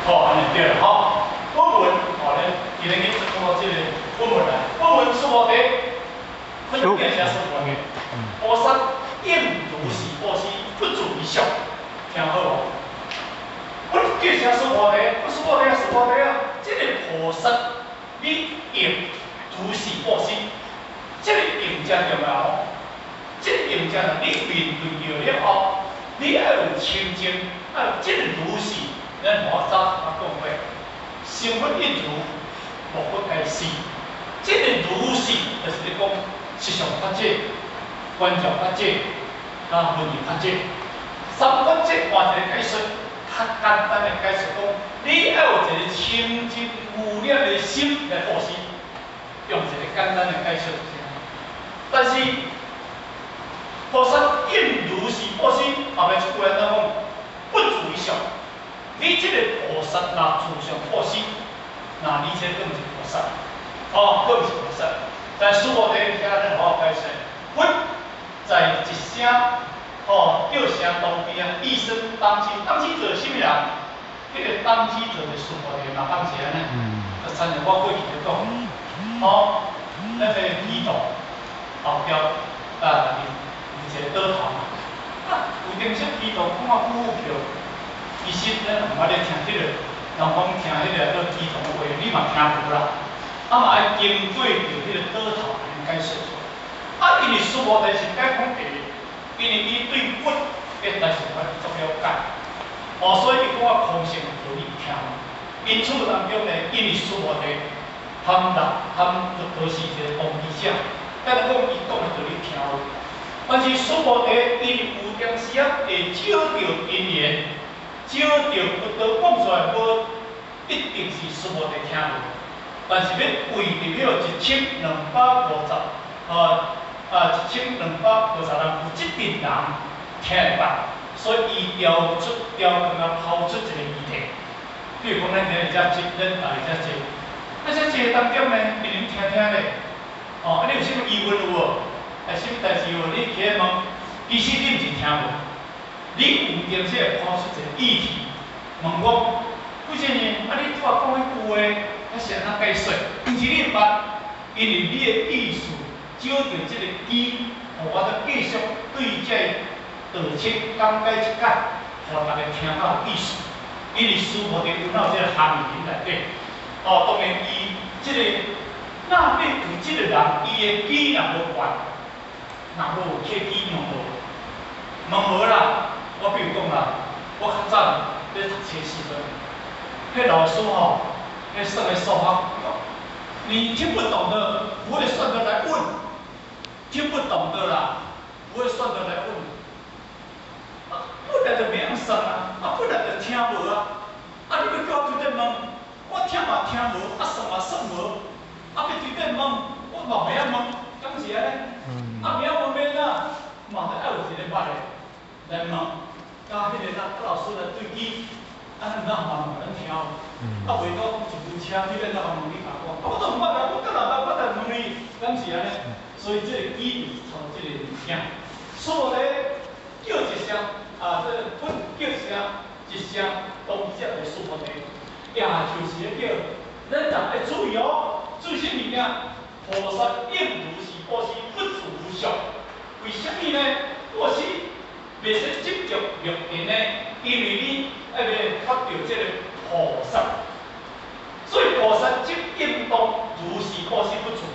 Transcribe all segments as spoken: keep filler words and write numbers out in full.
哦，安尼对了吼。本文哦，咱今日去讲到这个本文来，本文是无题，分别写什么嘅？菩萨应如是波斯，不足以效，听好哦。我叫啥是无题？不是无题，是无题啊！这个菩萨，你应如是波斯，这个应真重要哦。这个应真啊，你面对着了后，你要有清净，要有这个如是。咱我早啊讲过，心不应如，莫不该是。这个如是，就是咧讲实相法界、观照法界、啊分义法界。三法界换一个解释，较简单的解释讲，你要有一个清净无念的心来布施，用一个简单的解释。但是菩萨应如是布施，后面一句人讲不足以效。你这个菩萨若自上布施，那你这更是菩萨，哦，更是菩萨。在书无题遐咧好好解释，佛在一声，哦，叫声当机啊，一声当机，当机者是啥物人？迄、那个当机者就是书无题嘛，当时安尼，就参照我过去咧讲，哦，咱个基督后标啊，而且倒头嘛，啊，有定式基督看股票。其实咱唔捌咧听迄、那个，人讲听迄个做基督的话，你嘛听无啦。啊嘛爱经过着迄个倒头来解释出来。啊，因为书无题是解讲地，因为伊对佛实在是较足了解。哦，所以伊讲啊空性互你听。因此当中呢，因为书无题含纳含都是一个同义项，但讲伊讲互你听。但是书无题因有当时啊会少着因缘。少着不得讲出来，无一定是书无题听无，但是要为着了一千两百五十，呃啊一千两百五十人有这群人听会捌，所以伊调出调刚刚抛出一个议题。比如讲，咱今日遮节，咱大遮节，啊遮节当中呢，别人听听咧，哦，啊你有啥物疑问有无？啊啥物代志有无？你起来问，其实你毋是听无。你有定式会抛出一个议题，问我，为什么？啊，你拄仔讲迄句话，啊是安怎解释？毋是你毋捌，因为你的意思照着即个机，互我再继续对这道清讲解一解，互大家听到意思。因为书无题有哪有即个含义内底？哦，当然伊即、这个那要对即个人，伊的机若无悬，若无契机用无，问无啦。我比如讲啦，我较早咧读册时阵，迄老师吼，迄算个数学，你听不懂的，不会算的来问，听不懂的啦，不会算的来问，啊，不然就袂晓算啊，啊，不然就听无啊，啊，你要叫我对面问，我听嘛听无，啊，算嘛算无，啊，要对面问，我嘛袂晓问，敢是安尼？啊，袂晓问免啊，嘛得要有一个捌的来问。甲迄个咱老师来对比，啊，咱哪嘛无人听？啊，袂讲一部车，你咧哪问你甲我？啊，我都毋捌啊，我干哪捌？我来问你，敢是安尼？所以这个基就是从这个物件。所以咧，叫一声啊，这个本叫一声，一声当只来说法的，也就是咧叫，咱人要注意哦，注意啥物件？菩萨应如是布施，不足效。为什么呢？布施。袂使执着欲言呢，因为你要要发着这个菩萨，所以菩萨执应当如是布施不足，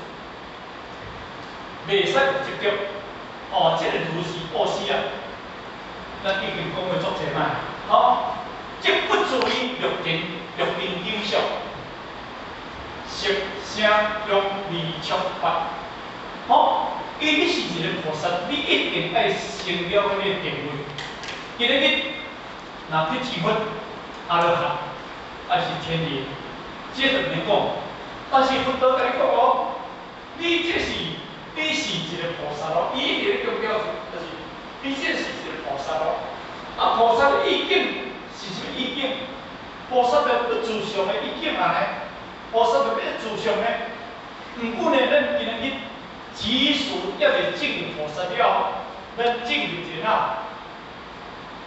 袂使执着。哦，这个如是布施啊，咱已经讲过足侪摆，好，即不足以欲言欲言应效，色声用味触法，好。因为你是一个菩萨，你一定爱成了迄个定位。今日你若去祈福、阿罗汉，还是天理，这就唔免讲。但是佛陀甲你讲哦，你这是你是一个菩萨咯，伊一直强调就是你这是一个菩萨咯。啊，菩萨的意境是什么意境？菩萨的不自相的意境啊呢？菩萨的要自相呢？毋过呢，咱今日日。即使要是证菩萨了，咱证入前啊，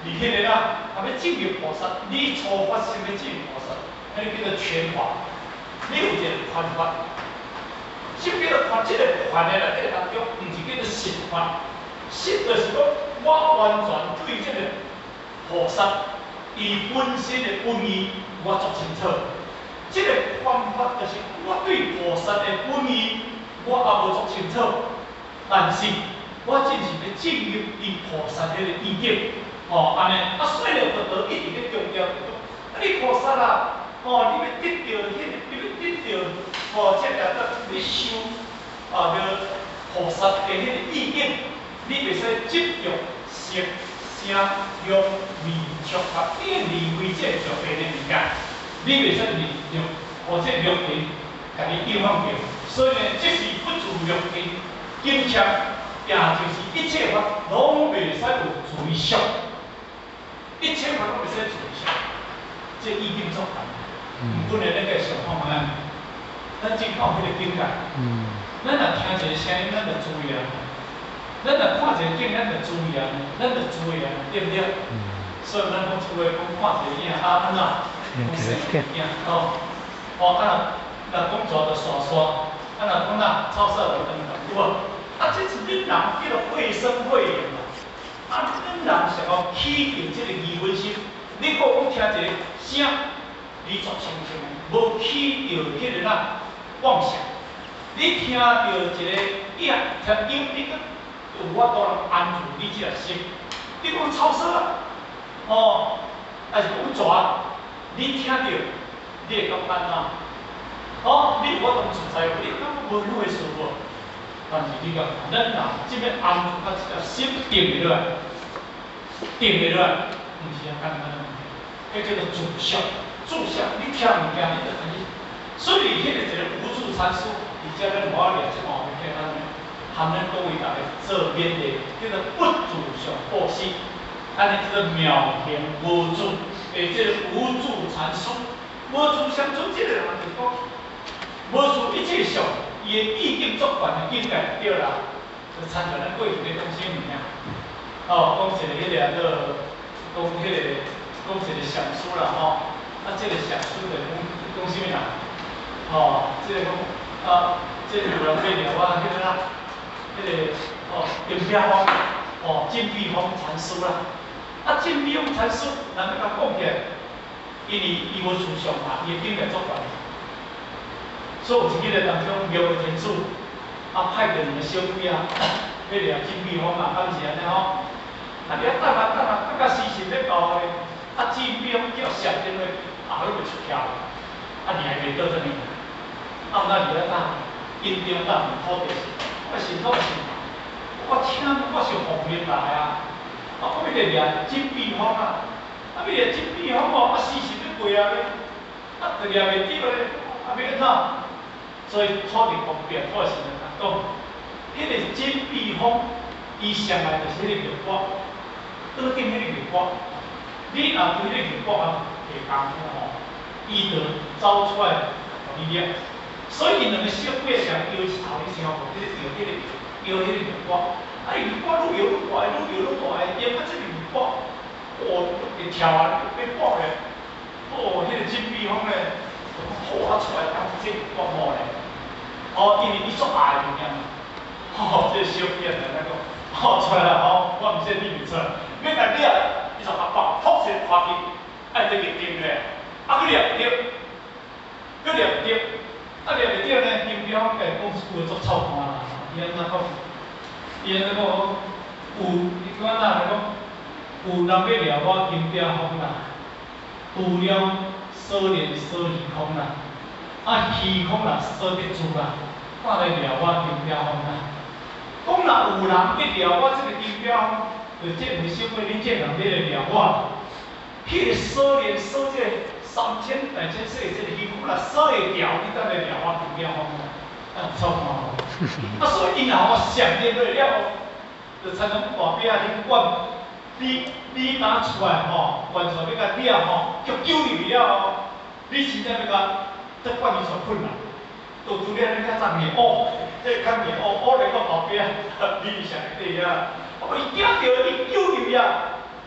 而迄个啦，啊要进入菩萨，你初发心要进入菩萨，迄个叫做全法。你有一个宽法，什么叫做宽？这个宽的啦，这个当中唔是叫做实法，实就是讲我完全对这个菩萨伊本身的本意我做清楚。这个宽法就是我对菩萨的本意我也无做清楚，但是我真是要进入伊菩萨迄个意境。哦，安尼，啊，所以就得一直咧强调，啊，你菩萨啊，哦，你要得到迄个，你要得到，哦，即个个你修，啊，个菩萨的迄个意境，你袂使执着色、声、香、味、触、法，你认为这就别的物件，你袂使利用，或者六根，家己应放掉。所以呢，即是不住六根，坚强，也就是一切法拢袂使有随俗。一切法拢袂使做下，这意境作难。唔过呢，那个上方案，咱真靠迄个境界。嗯。咱若听一个声音，咱就注意啊；咱若看一个景，咱就注意啊；咱就注意啊，对不对？嗯。所以咱讲出来讲看一个影啊，安怎？讲生影哦，哦，啊，若讲蛇就刷刷，啊，若讲呐草色就等等，对无？啊，这是恁人叫做会生会养啊。啊，恁人想要起定这个疑问心，你讲讲听一个声，你作清清，无起着迄个呐妄想。你听到一个影，听音，你个有法度来安住你这个心。你讲草色啊，哦，还是讲蛇，你听到，你会感觉安怎？哦，你有法度存在，你感觉无哪会事无？但是你讲，咱人即要安住啊，这个心定落来。定下来，毋是啊简单的问题，迄叫做住相。住相，你听物件，你就可以。所以，迄个一个无助参数，而且咱无法了解毛病，咱含咱各位大家做面的，叫做不住相报息，安尼叫做妙行无助，诶，即个无助参数，无助相准，即个人就讲，无助一切相，伊的意境作观的境界对啦，就参照咱过去咧讲什物啊？哦，讲一个迄个个，讲迄个，讲一个上师啦吼，啊，这个上师就讲讲啥物啦？哦，这个讲啊，这个有人要聊啊，迄个啦，迄个哦，金碧峰，哦，金碧峰禅师啦，啊，金碧峰禅师，人要甲讲起来，因为伊无思想嘛，伊境界作怪，所以有一日当中庙的天主，啊，派个两个小鬼啊，要聊金碧峰啊，敢是安尼吼？啊！你啊等啊等啊，等到时辰要到咧，啊，金碧峰叫上顶咧，啊，你袂出窍，啊，你还袂倒转去，啊，毋那你咧等，因中等土地是，我心痛是，我听我是奉命来啊，啊，我要来掠金碧峰啊，啊，要掠金碧峰哦，啊，时辰要过啊咧，啊，就掠袂着咧，啊，要安怎？所以土地方便，我是来讲，迄个金碧峰，伊上来就是迄个玉瓜。倒进迄个玉骨，你若对迄个玉骨啊下功夫吼，伊就走出来互你掠。所以两个小鬼上摇一头一声，互迄个摇迄个摇迄个玉骨，啊，玉骨愈摇愈大，愈摇愈大，摇到这个玉骨，哦，会跳啊，要爆咧，哦，迄个金碧峰咧，就好啊出来，当这玉骨好咧，哦，因为伊足爱物件，吼，这小鬼啊，在那个。吼出来了，吼，我毋说你袂出来，要甲掠，伊就甲放，突然滑去，爱这个定咧，啊，去掠着，去掠着，啊掠袂着呢，金标甲讲有做臭汗啦，伊安怎讲？伊安怎讲？有，伊讲哪来讲？有人要掠我金标风啦，除了少年少虚空啦，啊虚空啦少得住啦，我来掠我金标风啦。讲若有人要掠我这个金标，就这唔是小鬼，你这人要来掠我，迄个少年少这个三千两千岁的这个虚空啦，少会掉，你当来掠我金标风啦，啊臭毛！啊，所以因若我上面来了，就才能大饼你管，你你拿出来吼，完全要甲掠吼，叫救你了吼，你真正要甲得管伊出困难。都拄了你较昨年哦，这较年哦，哦来个后壁，你上底啊！我伊惊着伊救伊啊！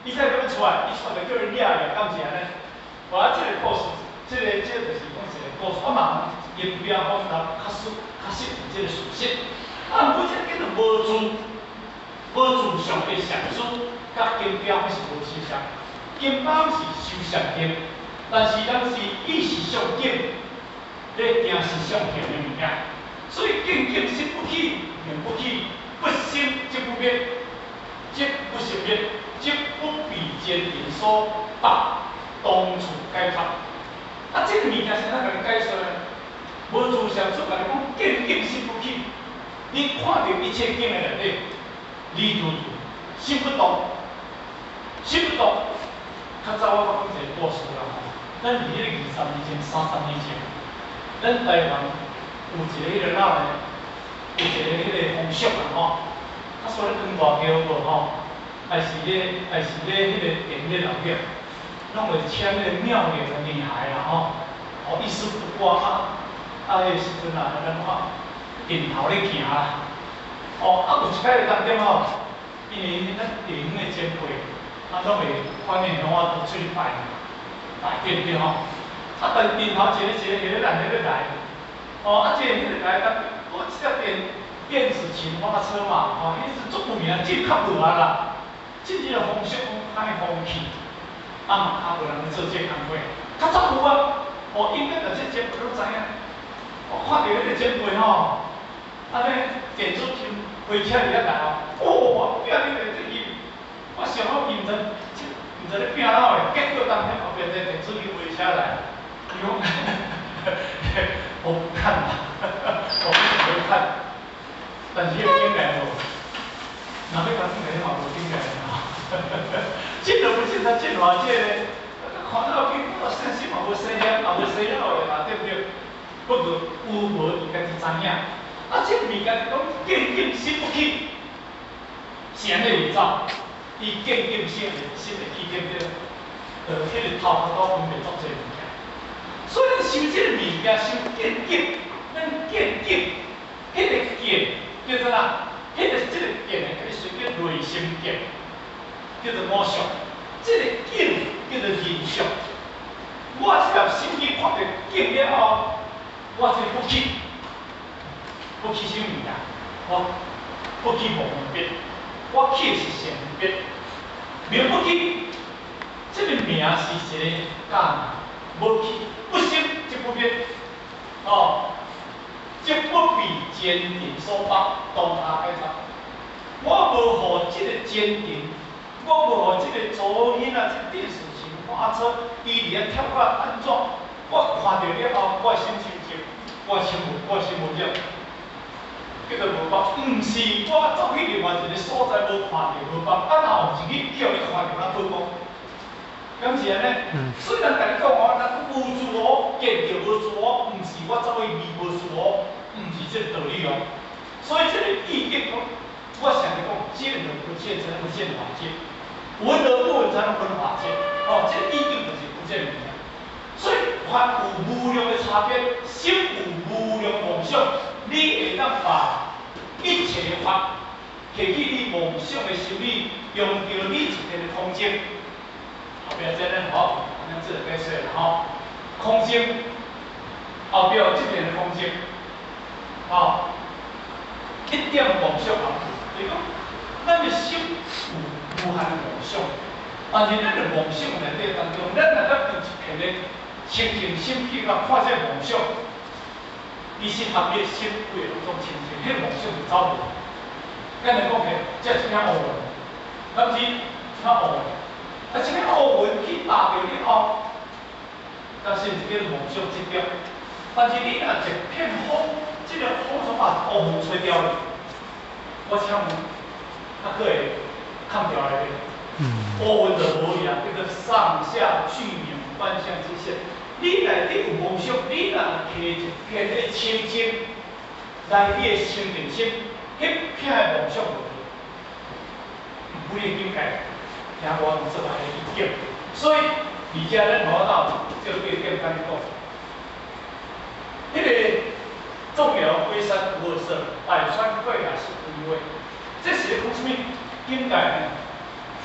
伊才要出来，伊出来叫人掠掠，敢是安尼？我啊，即个故事，即、这个即、这个就是讲一个故事，我嘛因比较复杂，较熟较熟悉即个事实。啊，每一个叫做无自无自上的上师，甲金标是无相像，金标是修上经，但是咱是意识上经，咧行是上行的物件，所以境境心不起，念不起，不心即不灭。 即不成灭，即不比坚定所达，当处解脱。啊，这个物件是哪甲你解说呢？无自上所甲你讲，见境心不起。你看到一切境的内底，理如如，心不动，心不动。较早我讲一个故事啦吼，咱伫迄个二十年前、三十年前，咱台湾有一个迄个哪呢？有一个迄个风俗啊吼。 啊，所以光大桥无吼，还是咧，还是咧迄个电咧后壁，拢会请迄个庙里的女孩啦吼，哦，一丝不挂啊，啊，迄个时阵啊，咱看顶头咧行啦，哦，啊，有一摆当中吼，因为咱地方的前辈，啊，拢会欢迎拢啊都出去拜拜见对吼，啊，但顶头一个一个一个人咧来，哦，啊，这个迄个来，咱我即只电。 电子琴花车嘛，吼、哦，迄是足有名，即较无啊啦。即即个风俗讲歹风气，啊嘛较无人去做这工课。较早有啊，哦，应该就这前辈都知影。我看到迄个前辈吼，安尼电子琴开车伫遐来哦，哦，拼你个这音，我想我认真，毋知咧拼哪个，结果当天后边这电子琴开车来，伊讲，我不看了，我不会看。 但是要进来无，哪要讲进来嘛无进来嘛，进都不进，他进偌济咧？看到经过信息嘛无生了，也无生了的嘛，对不对？不过有无伊家己知影，啊，这物件是讲见见心不起，是安尼走，伊见见心的心会起，对不对？呃，迄个头壳都分袂做这物件，所以咱修这个物件，修见见，咱见见，迄个见。 叫做啦，迄个即个剑呢，可以随便内心剑，叫做魔相；即个剑叫做人相。我即粒心机看到剑了后，我即不起，不起什么物件？我不起无别，我起是善别，名不起。即个名是一个假无起，不心即不变，哦。 即不比坚定所帮，当下解脱。我无互即个坚定，我无互即个左因啊，即电视情花车，伊伫遐跳过来安怎？我看到了后，我心情就，我心无，我心无了，叫做无帮。毋是我走去另外一个所在无看到无帮，啊，若有一日叫你看到，咱好讲。敢是安尼？嗯、虽然甲你讲哦，咱无自我，见着无自我，毋是我走去迷无自我。 毋是这个道理哦，所以这个意境讲，我想讲见而不见才能见法界，闻而不闻才能闻法界。哦，这个意境就是不见物件。所以法有无量的差别，心有无量妄想，你会当把一切的法摕去你妄想的心理，用到你一个的空间。后壁这咱好，咱这个解释了吼，空间后壁有这边的空间。 哦，一点妄想也无，就是讲，咱的心有无限的妄想，但是咱的妄想内底当中，咱若要有一片的清净心去甲看这妄想，其实含你心会有种清净，迄妄想就走无。咱来讲起，这是啥乌云？咱是啥乌云？啊，这个乌云去打着你后，但是一个妄想即点，但是你若一片风。 这个风从把乌云吹掉了，我请问，它可会看掉来的？乌云就无呀，叫做上下俱明，万象之线。你内底有妄想，你若摕一片的清净来你的清净心，迄片的妄想无去，不会境界，听我用这来的意见。所以，而且咱攞到这个对点跟你讲，迄个。 众鸟归山不二色，百川汇海是无一味。这是讲什么境界呢？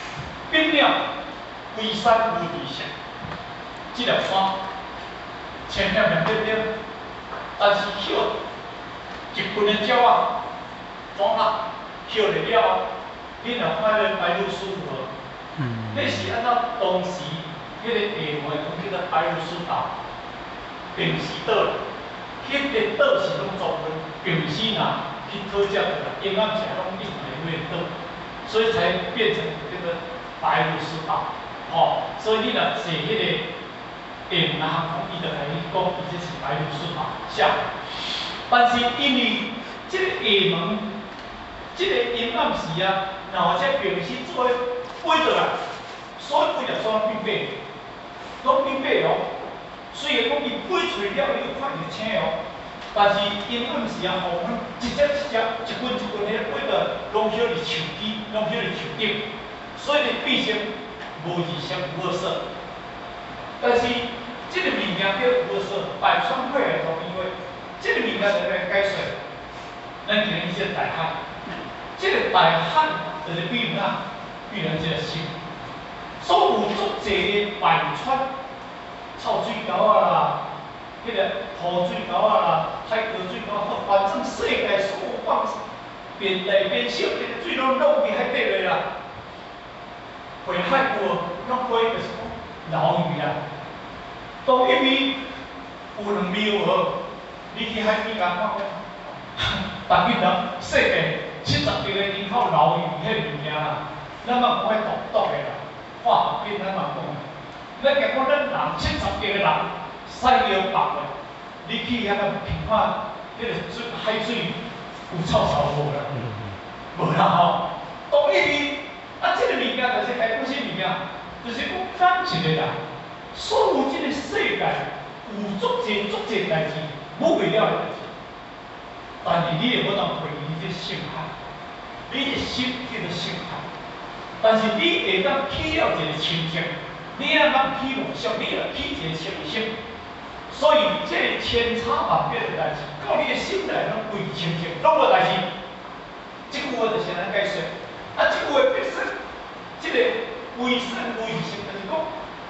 变了规山无地势，这条山前面面变变，但是歇一群的鸟啊，转啊歇了了，你若看咧白鹭鸶无？嗯。那是按照当时迄个地位讲叫做白鹭鸶岛，平时岛，迄个岛是拢作为平时若去讨食的，阴暗时拢用来迄个岛，所以才变成叫做白鹭鸶岛。哦，所以你若坐迄个电航空，伊就来讲，伊这是白鹭鸶岛下。但是因为这个厦门，这个阴暗时啊，然后这平时做咧飞倒来，所以几粒山变白，拢变白哦。虽然讲伊飞出来了，伊就看见青哦，但是阴暗时啊，风一只一只、一棍一棍咧飞倒，拢晓得树枝，拢晓得树顶，所以呢，变成无二相无二色。但是这个物件叫无二色，百川汇来同因为。这个物件就来解说，咱今日去这大海，这个大海就是比如哪，比如这个心，所有足济的万川、臭水沟啊啦，迄、那个土水沟啊啦、海沟水沟啊，反正世界所有放边大边小，迄个水拢拢伫海底咧啦。回海有拢回就是讲捞鱼啊，都因为有两米有好。你去海边甲看看，逐日人世界七十亿个人口捞鱼迄物件啦，咱嘛讲迄毒毒的啦，化学品咱嘛讲。咱讲讲咱人七十亿个人屎尿白的，你去遐个评看，迄个水海水有臭臭无啦？无啦吼。当因为啊，即个物件就是海本身物件，就是讲咱一个人，所有即个世界有足济足济代志。无袂了的代志，但是你又要当回忆这心海，你的心叫做心海。但是你会当起了一个情境，你也当起梦想，你也起一个情形。所以这千差万别的代志，到你的心内拢规情形，拢无代志。这句话就是咱解说，啊，这句话必须，这个为善为性，就是讲，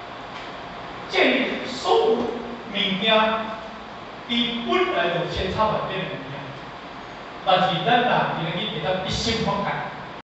这所有物件。伊本来就千差万别的物件，但是咱若今日日会当一心放下，